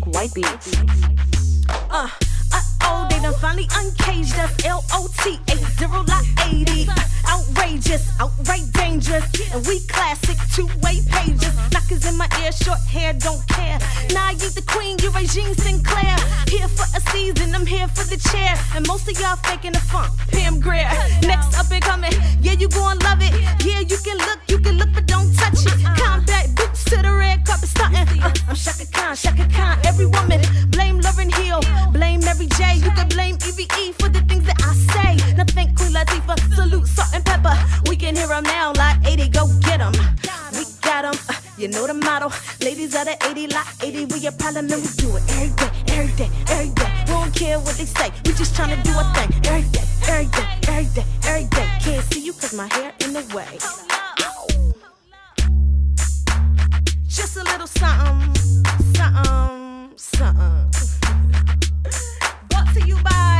Big White Beats. They done finally uncaged us. LOT 80 outrageous, outright dangerous, and we classic two-way pages. Knockers in my ear, short hair, don't care. Nah, I ain't the queen, you Regine Sinclair. Here for a season, I'm here for the chair, and most of y'all faking the funk. Pam Grier, next up and coming. Yeah, you gon' love it. Yeah, you can look, but don't touch it. Combat boots to the red carpet stunting. I'm Chaka Khan, every woman. Blame Lauryn Hill, blame Mary J. You can blame EVE for the things that I say. Now thank Queen Latifah, salute Salt and Pepper. We can hear them now like 80, go get them. We got them, you know the motto. Ladies of the 80, like 80, we a problem and we do it every day, every day, every day. We don't care what they say, we just tryna do our thing. Every day, every day, every day, every day. Can't see you cause my hair in the way. Just a little something, something, something. Brought to you by